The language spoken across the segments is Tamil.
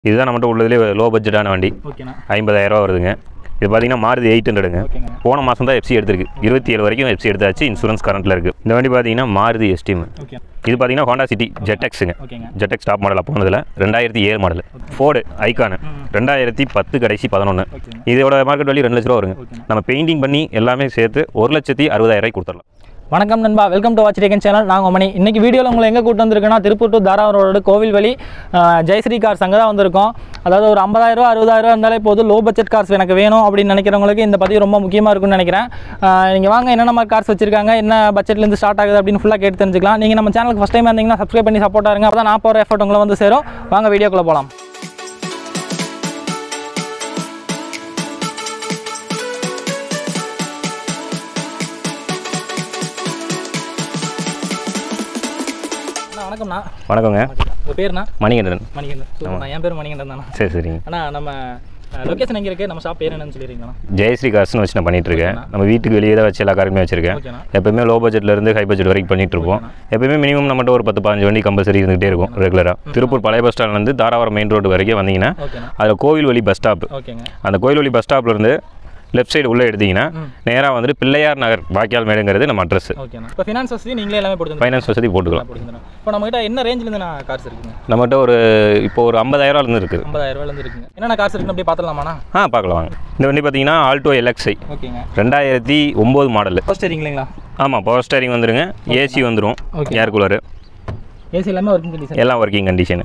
இதுதான் நம்மகிட்ட உள்ளதுலேயே லோ பட்ஜெட்டான வண்டி. 50,000 வருதுங்க. இது பார்த்தீங்கன்னா மாருதி 800ங்க. போன மாதம் தான் எஃப்சி எடுத்திருக்கு. 27 வரைக்கும் எஃப்சி எடுத்தாச்சு. இன்சூரன்ஸ் கரண்ட்டில் இருக்குது. இந்த வண்டி பார்த்தீங்கன்னா மாருதி எஸ்டீம். இது பார்த்தீங்கன்னா ஹோண்டா சிட்டி ஜெட்எக்ஸுங்க. ஜெட்எக்ஸ் டாப் மாடல் அப்போ வந்ததில் 2007 மாடல். ஃபோர்டு ஐகானு 2010 கடைசி 11. இதோட மார்க்கெட் வேல்யூ 2 லட்ச ரூபா வருங்க. நம்ம பெயிண்டிங் பண்ணி எல்லாமே சேர்த்து 1,60,000 கொடுத்துடலாம். வணக்கம் நண்பா, வெல்கம் டு WatchItAgain சேனல். நாங்கள் மணி. இன்றைக்கி வீடியோவில் உங்களை எங்கே கூட்டு வந்திருக்கோன்னா திருப்பூர் டு தாராபுரம் ரோடு கோவில் வழி ஜெயஸ்ரீ கார்ஸ் அங்கே தான் வந்திருக்கோம். அதாவது ஒரு 50,000 60,000 இருந்தாலே போதும், லோ பட்ஜெட் கார்ஸ் எனக்கு வேணும் அப்படின்னு நினைக்கிறவங்களுக்கு இந்த பதிவு ரொம்ப முக்கியமாக இருக்கும்னு நினைக்கிறேன். நீங்கள் வாங்க, என்னென்ன மாதிரி கார்ஸ் வச்சிருக்காங்க, என்ன பட்ஜெட்லேருந்து ஸ்டார்ட் ஆகுது அப்படின்னு ஃபுல்லாக கேட்டு தெரிஞ்சுக்கலாம். நீங்கள் நம்ம சேனலுக்கு ஃபஸ்ட் டைம் இருந்தீங்கன்னா சப்ஸ்கிரைப் பண்ணி சப்போர்ட்டாக இருங்க. அப்போ தான் நான் போகிற எஃபர்ட் உங்களை வந்து சேரும். வாங்க வீடியோக்குள்ளே போகலாம். வணக்கம்ண்ணா. வணக்கங்க. உங்கள் பேருண்ணா? மணிகண்டன். மணிகண்டன். என் பேர் மணிகண்டன் தானே. சரி சரிங்க. அண்ணா, நம்ம லொக்கேஷன் எங்கே இருக்குது, நம்ம ஷாப் பேர் என்னன்னு சொல்லிடுறீங்களா? ஜெயஸ்ரீ கார்ஸ்னு வச்சு நான் பண்ணிகிட்ருக்கேன். நம்ம வீட்டுக்கு வெளியே தான் வச்சு எல்லா காருமே வச்சிருக்கேன். எப்போயுமே லோ பட்ஜெட்லேருந்து ஹை பட்ஜெட் வரைக்கும் பண்ணிகிட்ருப்போம். எப்போயுமே மினிமம் நம்மகிட்ட ஒரு 10-15 வண்டி கம்பல்சரி இருந்துகிட்டே இருக்கும் ரெகுலராக. திருப்பூர் பழைய பஸ் ஸ்டாண்ட்லேருந்து தாராபுரம் மெயின் ரோடு வரைக்கும் வந்தீங்கன்னா அதில் கோவில் வழி பஸ் ஸ்டாப். அந்த கோவில் வழி பஸ் ஸ்டாப்லேருந்து லெஃப்ட் சைடு உள்ளே எடுத்தீங்கன்னா நேராக வந்துட்டு பிள்ளையார் நகர் வாக்கியால் மேடுங்கிறது நம்ம அட்ரஸ். இப்போ ஃபைனான்ஸ் வசதி நீங்களே எல்லாமே போட்டு ஃபைனான்ஸ் வசதி போட்டுக்கலாம். இப்போ நம்மகிட்ட என்ன ரேஞ்சிலேருந்து நான் கார்ஸ் இருக்குங்க? நம்மகிட்ட ஒரு இப்போ ஒரு 50,000 இருக்குது. 50,000 இருக்குங்க. என்னென்ன கார்ஸ் இருக்குன்னு அப்படியே பார்த்துலாமாண்ணா? பார்க்கலாம் வாங்க. இந்த வண்டி பார்த்தீங்கன்னா ஆல்டோ எல்எக்ஸ்ஐ. ஓகேங்க. 2009 மாடல். பவர் ஸ்டீரிங் இல்லைங்களா? ஆமாம், பவர் ஸ்டீரிங் வந்துருங்க. ஏசி வந்துடும், ஏர் கூலரு, ஏசி எல்லாமே ஒர்க்கிங் கண்டிஷன். எல்லாம் ஒர்க்கிங் கண்டிஷனு.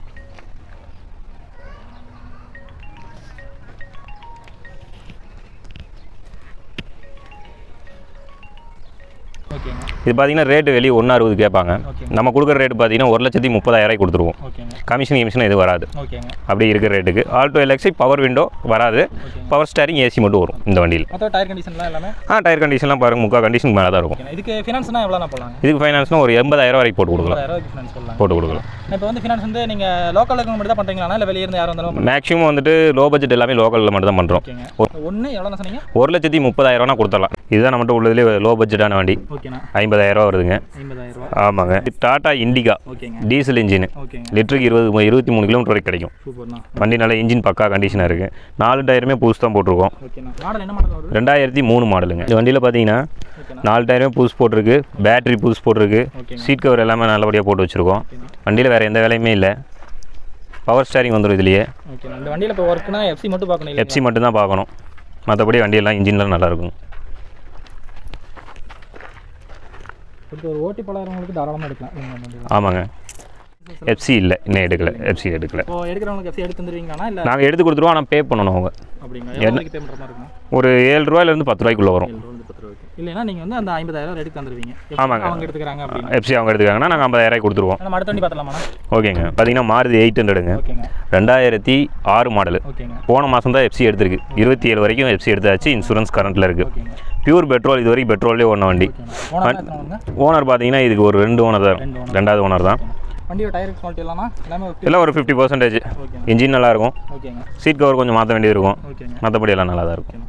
இது பார்த்தீங்கன்னா ரேட்டு வெளியே 160 கேட்பாங்க. நம்ம கொடுக்குற ரேட்டு பார்த்தீங்கன்னா 1,30,000 கொடுத்துருவோம். கமிஷன் எதுவும் வராது. அப்படி இருக்கிற ரேட்டுக்கு ஆல்டோ எல்எக்ஸ்ஐ பவர் விண்டோ வராது. பவர் ஸ்டேரிங் ஏசி மட்டும் வரும் இந்த வண்டியில். டயர் கண்டிஷன்லாம் எல்லாமே டயர் கண்டிஷன்லாம் பாருங்கள், முக்கால் கண்டிஷன் மேலே தான் இருக்கும். இதுக்கு ஃபினான்ஸ்னா எவ்வளோ போடலாம்? இதுக்கு ஃபைனான்ஸ்னால் ஒரு 80,000 வரைக்கும் போட்டு கொடுக்கலாம். இப்போ வந்து ஃபினான்ஸ் வந்து நீங்கள் லோக்கலுக்கு மட்டும் தான் பண்ணுறீங்களா, இல்லை வெளியே இருந்து யாரும் வந்தாலும்? மேக்ஸிமம் வந்துட்டு லோ பட்ஜெட் எல்லாமே லோக்கலில் மட்டும் தான் பண்ணுறோம். ஒன்று எவ்வளோ சொன்னீங்க? 1,30,000 கொடுத்துடலாம். இதுதான் நம்மகிட்ட உள்ளதுலேயே லோ பட்ஜெட்டான வண்டி. 50,000 வருதுங்க. ஆமாங்க. டாடா இண்டிகா டீசல் இன்ஜின், லிட்டருக்கு 23 கிலோமீட்டர் வரைக்கும் கிடைக்கும். வண்டி நல்ல இன்ஜின் பக்கா கண்டிஷனாக இருக்குது. 4 டயருமே புதுசு தான் போட்டிருக்கோம். 2003 மாடலுங்க. இந்த வண்டியில் பார்த்தீங்கன்னா 4 டயருமே புதுசு போட்டிருக்கு. பேட்டரி புதுசு போட்டிருக்கு. சீட் கவர் எல்லாமே நல்லபடியாக போட்டு வச்சுருக்கோம். வண்டியில் வேறு எந்த வேலையுமே இல்லை. பவர் ஸ்டேரிங் வந்துடும் இதுலேயே. இந்த வண்டியில் இப்போ ஒர்க்குனா எஃப்சி மட்டும் பார்க்கணும். எஃப்சி மட்டும் தான் பார்க்கணும். மற்றபடி வண்டியெல்லாம் இன்ஜின்லாம் நல்லாயிருக்கும். ஒரு ஓட்டி பழகிறவங்களுக்கு தாராளமாக எடுக்கலாம். ஆமாங்க. எஃப்சி இல்லை, இன்னும் எடுக்கலை. எஃப்சி எடுக்கலை. இப்போ எடுக்கிறவங்களுக்கு எஃப்சி எடுத்து தந்துடுவீங்களா? இல்லை நாங்கள் எடுத்து கொடுத்துருவோம், ஆனால் பே பண்ணணும் அவங்க. அப்படிங்களா? பே பண்ணுற மாதிரி இருக்கும். ஒரு 7 ரூபாயிலேருந்து 10 ரூபாய்க்குள்ளே வரும். இல்லைன்னா நீங்கள் வந்து அந்த 50,000 எடுத்து தந்துடுவீங்க. ஆமாங்க. அவங்க எடுத்துக்கிறாங்க அப்படின்னா எஃப்சி அவங்க எடுத்துக்காங்கன்னா நாங்கள் 50,000 கொடுத்துருவோம். நம்ம அடுத்த வண்டி பார்த்தலாமா? ஓகேங்க. பார்த்தீங்கன்னா மாருதி 800ங்க. 2006 மாடல். போன மாதம் தான் எஃப்சி எடுத்திருக்கு. 27 வரைக்கும் எஃப்சி எடுத்தாச்சு. இன்சூரன்ஸ் கரண்ட்டில் இருக்குது. Pure petrol. இது வரைக்கும் பெட்ரோல்லே ஓடின வண்டி. ஓனர் பார்த்தீங்கன்னா இதுக்கு ஒரு 2 ஓனர் தான். 2வது ஓனர் தான். வண்டியோட டயர் குவாலிட்டி எல்லாம் ஒரு 50%. இன்ஜின் நல்லாயிருக்கும். சீட் கவர் கொஞ்சம் மாற்ற வேண்டியது இருக்கும். மற்றபடி எல்லாம் நல்லா தான் இருக்கும்.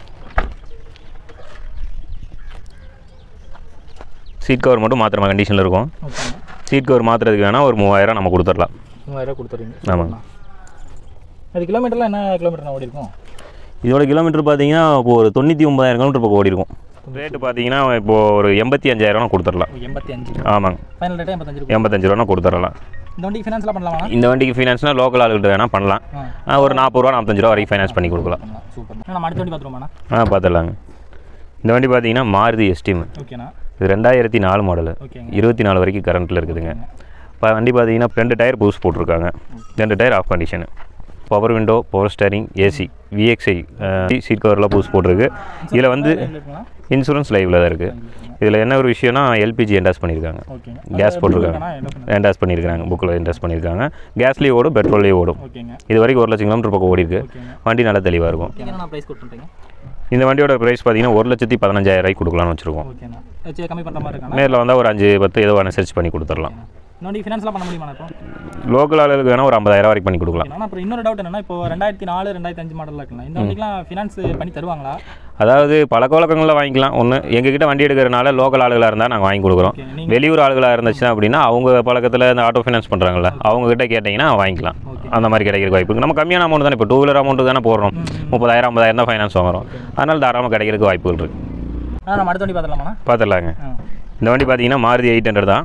சீட் கவர் மட்டும் மாத்திரமா கண்டிஷனில் இருக்கும். சீட் கவர் மாற்றுறதுக்கு வேணால் ஒரு 3,000 நம்ம கொடுத்துடலாம். 3,000 கொடுத்துருங்க. ஆமாங்க. அது கிலோமீட்டர்லாம் என்ன கிலோமீட்டர் ஓடி இருக்கும்? இதோட கிலோமீட்டர் பார்த்தீங்கன்னா இப்போ ஒரு 99,000 கிலோமீட்டர் பக்கம் ஓடி இருக்கும். ரேட்டு பார்த்தீங்கன்னா இப்போது ஒரு 85,000 கொடுத்துடலாம். 85? ஆமாங்க. Final rate 85. 85 கொடுத்துடலாம். இந்த வண்டிக்கு ஃபைனான்ஸ்லாம் பண்ணலாமா? இந்த வண்டிக்கு ஃபைனான்ஸ்னால் லோக்கல் ஆளுகிட்ட வேணால் பண்ணலாம். ஒரு 40 ரூபா 45 ரூபா வரைக்கும் ஃபைனான்ஸ் பண்ணி கொடுக்கலாம். சூப்பர். நம்ம அடுத்த வண்டி பார்த்துருவோம்ண்ணா? பார்த்துடலாங்க. இந்த வண்டி பார்த்தீங்கன்னா மாருதி எஸ்டீம். ஓகேண்ணா. இது 2004 மாடல். 24 வரைக்கும் கரண்ட்டில் இருக்குதுங்க. இப்போ வண்டி பார்த்தீங்கன்னா 2 டயர் புதுசு போட்டிருக்காங்க. 2 tyre half condition. Power window, power steering, AC, VXi, seat கவர்லாம் புதுசு போட்டிருக்கு. இதில் வந்து இன்சூரன்ஸ் லைவில் தான் இருக்குது. இதில் என்ன ஒரு விஷயம்னா எல்பிஜி என்டாஸ் பண்ணியிருக்காங்க. கேஸ் போட்டிருக்காங்க. என்டாஸ் பண்ணியிருக்காங்க. புக்கில் என்டாஸ் பண்ணியிருக்காங்க. கேஸ்லேயே ஓடும், பெட்ரோல்லேயே ஓடும். இது வரைக்கும் 1 லட்சம் கிலோமீட்டர் பக்கம் ஓடி இருக்கு. வண்டி நல்லா தெளிவாக இருக்கும். இந்த வண்டியோட ப்ரைஸ் பார்த்தீங்கன்னா 1,15,000 கொடுக்கலாம்னு வச்சுருக்கோம். நேரில் வந்தால் ஒரு 5-10 ஏதோ அனுசரிச்சு பண்ணி கொடுத்துடலாம். இந்த வண்டி ஃபினான்ஸ்லாம் பண்ண முடியுமா இப்போ? லோக்கல் ஆளுகளுக்கு வேணால் ஒரு 50,000 வரைக்கும் பண்ணி கொடுக்கலாம். ஆனால் அப்புறம் இன்னொரு டவுட் என்னன்னா, இப்போ 2004 2005 மாடலில் இருக்கலாம், இந்த வண்டிக்கெலாம் ஃபினான்ஸ் பண்ணி தருவாங்களா? அதாவது பழக்க வழக்கங்களில் வாங்கிக்கலாம். ஒன்று எங்ககிட்ட வண்டி எடுக்கிறனால லோக்கல் ஆளுகளாக இருந்தால் நாங்கள் வாங்கி கொடுக்குறோம். வெளியூர் ஆளுகளாக இருந்துச்சுன்னா அப்படின்னா அவங்க பழக்கத்தில் இந்த ஆட்டோ ஃபினான்ஸ் பண்ணுறாங்கல்ல, அவங்ககிட்ட கேட்டிங்கன்னா வாங்கிக்கலாம். அந்த மாதிரி கிடைக்கிற வாய்ப்பு இருக்குது. நம்ம கம்மியான அமௌண்ட் தானே, இப்போ 2 வீலர் அமௌண்ட்டு தானே போடுறோம், 30,000 50,000 தான் ஃபைனான்ஸ் வாங்குறோம். அதனால் தாராளமாக கிடைக்கிறதுக்கு வாய்ப்புகள் இருக்குது. நம்ம அடுத்த வண்டி பார்த்துலாமா? பார்த்துடலாங்க. இந்த வண்டி பார்த்தீங்கன்னா மாருதி 800 தான்.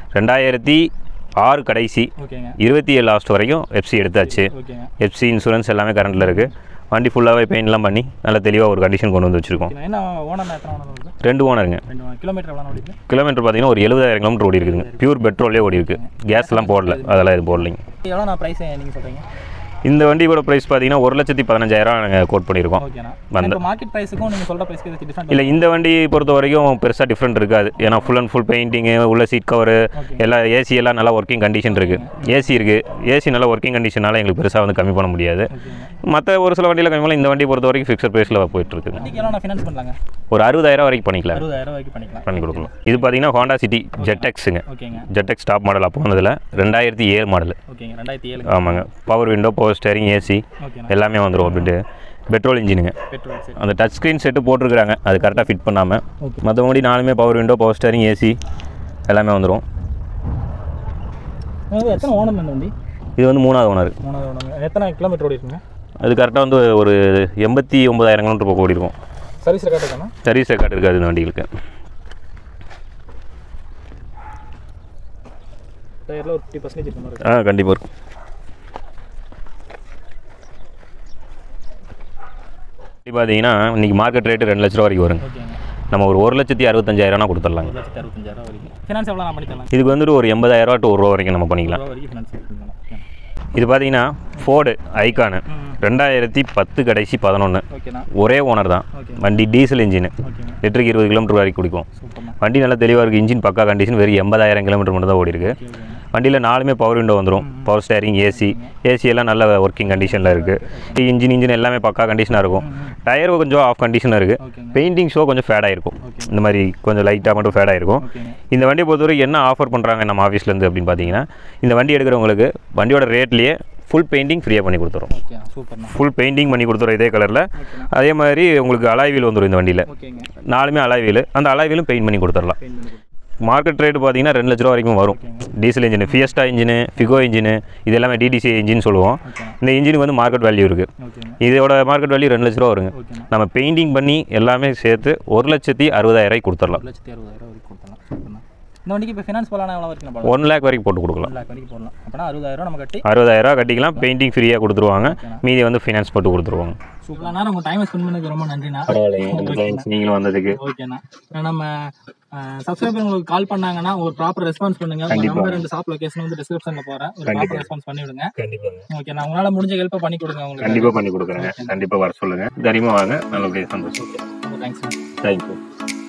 2006 கடைசி, 27 லாஸ்ட் வரைக்கும் எஃப்சி எடுத்தாச்சு. எஃப்சி இன்சூரன்ஸ் எல்லாமே கரண்ட்டில் இருக்குது. வண்டி ஃபுல்லாகவே பெயின்லாம் பண்ணி நல்ல தெளிவாக ஒரு கண்டிஷன் கொண்டு வந்து வச்சுருக்கோம். 2 ஓனருங்க. கிலோமீட்டர் பார்த்தீங்கன்னா ஒரு 70,000 கிலோமீட்டர் ஓடி இருக்குதுங்க. பியூர் பெட்ரோலே ஓடி இருக்குது. கேஸ்லாம் போடல, அதெல்லாம் இது போடலைங்க. எவ்வளோ நான் ப்ரைஸ் நீங்கள் சொல்கிறீங்க? இந்த வண்டியோட ப்ரைஸ் பார்த்தீங்கன்னா 1,15,000 நாங்கள் கோட் பண்ணியிருக்கோம். அந்த மார்க்கெட் ப்ரைஸுக்கும் நீங்கள் சொல்கிற ப்ரைஸ்க்கு டிஃப்ரெண்ட் இல்லை. இந்த வண்டி பொறுத்த வரைக்கும் பெருசாக டிஃப்ரெண்ட் இருக்காது. ஏன்னா ஃபுல் அண்ட் ஃபுல் பெயிண்டிங்கு, உள்ள சீட் கவரு எல்லாம், ஏசி எல்லாம் நல்லா ஒர்க்கிங் கண்டிஷன் இருக்குது. ஏசி இருக்குது. ஏசி நல்லா ஒர்க்கிங் கண்டிஷனால எங்களுக்கு பெருசாக வந்து கம்மி பண்ண முடியாது. மற்ற ஒரு சில வண்டியில் கம்மி பண்ணலாம். இந்த வண்டி பொறுத்த வரைக்கும் ஃபிக்ஸட் ப்ரைஸில் போயிட்டு இருக்குங்க. ஒரு 60,000 வரைக்கும் பண்ணிக்கலாம். பண்ணி கொடுக்கலாம். இது பார்த்தீங்கன்னா ஹோண்டா சிட்டி ஜெட்எக்ஸுங்க. ஜெட்எக்ஸ் டாப் மாடல் அப்போ வந்ததில் 2007 மாடல். ஆமாங்க. Power window, power steering, AC எல்லாமே வந்துடும். அப்படின்ட்டு பெட்ரோல் இன்ஜினுங்க. அந்த டச் ஸ்க்ரீன் செட்டு போட்டிருக்கிறாங்க, அது கரெக்டாக ஃபிட் பண்ணாமல். மற்றபடி 4மே power window, power steering, AC எல்லாமே வந்துடும். எத்தனை ஓனர் இந்த வண்டி? இது வந்து 3வது ஓனர். எத்தனை கிலோமீட்டர் ஓடி இருக்குங்க? அது கரெக்டாக வந்து ஒரு 89,000 கிலோமீட்டர் போக ஓடி இருக்கும். சர்வீஸ் ரெக்கார்டு இருக்காங்க? சர்வீஸ் ரெக்கார்டு இருக்காது இந்த வண்டிகளுக்கு. டயரில் ஒரு 50% இருக்கும். கண்டிப்பாக இருக்கும். பார்த்தீங்கன்னா இன்றைக்கி மார்க்கெட் ரேட்டு 2 லட்ச ரூபா வரைக்கும் வருங்க. நம்ம ஒரு 1,65,000 கொடுத்துடலாங்க. இதுக்கு வந்துட்டு ஒரு 80,000 to 1 ரூபா வரைக்கும் நம்ம பண்ணிக்கலாம். இது பார்த்தீங்கன்னா ஃபோர்டு ஐகானு 2010 கடைசி 11. ஒரே ஓனர் தான். வண்டி டீசல் இன்ஜின், லிட்டருக்கு 20 கிலோமீட்டர் வரைக்கும் குடிக்கும். வண்டி நல்லா தெளிவாக இருக்குது. இன்ஜின் பக்கா கண்டிஷன். வெறும் 80,000 கிலோமீட்டர் மட்டும் தான் ஓடி இருக்குது. வண்டியில் 4மே பவர் விண்டோ வந்துடும். பவர் ஸ்டேரிங், ஏசி எல்லாம் நல்ல ஒர்க்கிங் கண்டிஷனில் இருக்குது. இன்ஜின் எல்லாமே பக்கா கண்டிஷனாக இருக்கும். டயர் கொஞ்சம் ஆஃப் கண்டிஷனாக இருக்குது. பெயிண்டிங் ஷோ கொஞ்சம் ஃபேடாக இருக்கும். இந்த மாதிரி கொஞ்சம் லைட்டாக மட்டும் ஃபேடாக இருக்கும். இந்த வண்டியை பொறுத்தவரை என்ன ஆஃபர் பண்ணுறாங்க நம்ம ஆஃபீஸ்லேருந்து அப்படின்னு பார்த்தீங்கன்னா, இந்த வண்டி எடுக்கிறவங்களுக்கு வண்டியோட ரேட்லேயே ஃபுல் பெயிண்டிங் ஃப்ரீயாக பண்ணி கொடுத்துரும். ஃபுல் பெயிண்டிங் பண்ணி கொடுத்துரும் இதே கலரில். அதே மாதிரி உங்களுக்கு அலாய் வீல் வந்துடும். இந்த வண்டியில் 4மே அலாய் வீல். அந்த அலாய் வீலும் பெயிண்ட் பண்ணி கொடுத்துடலாம். மார்க்கெட் ரேட்டு பார்த்தீங்கன்னா 2 லட்ச ரூபா வரைக்கும் வரும். Diesel engine, Fiesta engine, Figo engine, இது எல்லாமே டிடிசி இன்ஜின் சொல்லுவோம். இந்த இன்ஜினுக்கு வந்து மார்க்கெட் வேல்யூ இருக்குது. இதோட மார்க்கெட் வேல்யூ 2 லட்ச ரூபா வருங்க. நம்ம பெயிண்டிங் பண்ணி எல்லாமே சேர்த்து 1,60,000 கொடுத்துடலாம். இந்த வண்டிக்கு இப்போ ஃபினான்ஸ் போடலாம் எவ்வளோ வரைக்கும்? 1 lakh வரைக்கும் போட்டு கொடுக்கலாம். 1 lakh வரைக்கும் போடலாம். அப்போனா 60,000 நம்ம கட்டி 60,000 கட்டிக்கலாம். பெயிண்டிங் ஃப்ரீயாக கொடுத்துருவாங்க. மீதி வந்து ஃபினான்ஸ் போட்டு கொடுத்துருவாங்க. சூப்பர்ண்ணா. உங்கள் டைம் ஸ்பெண்ட் பண்ணதுக்கு ரொம்ப நன்றிண்ணா. நீங்களும் வந்ததுக்கு ஓகேண்ணா. நம்ம சப்ஸ்கிரைபர் உங்களுக்கு கால் பண்ணாங்கன்னா ஒரு ப்ராப்பர் ரெஸ்பான்ஸ் பண்ணுங்க. நம்பர் அண்ட் ஷாப் லொகேஷன் வந்து டிஸ்கிரிப்ஷன்ல போறேன். ஒரு ப்ராப்பர் ரெஸ்பான்ஸ் பண்ணி விடுங்க. ஓகேண்ணா. உங்களால முடிஞ்ச ஹெல்ப் பண்ணி கொடுங்க. உங்களுக்கு கண்டிப்பா பண்ணி கொடுக்குறேன். கண்டிப்பா வர சொல்லுங்க. தைரியமா வாங்க. நல்லபடியா சந்தோஷம். தேங்க்ஸ். தேங்க்யூ.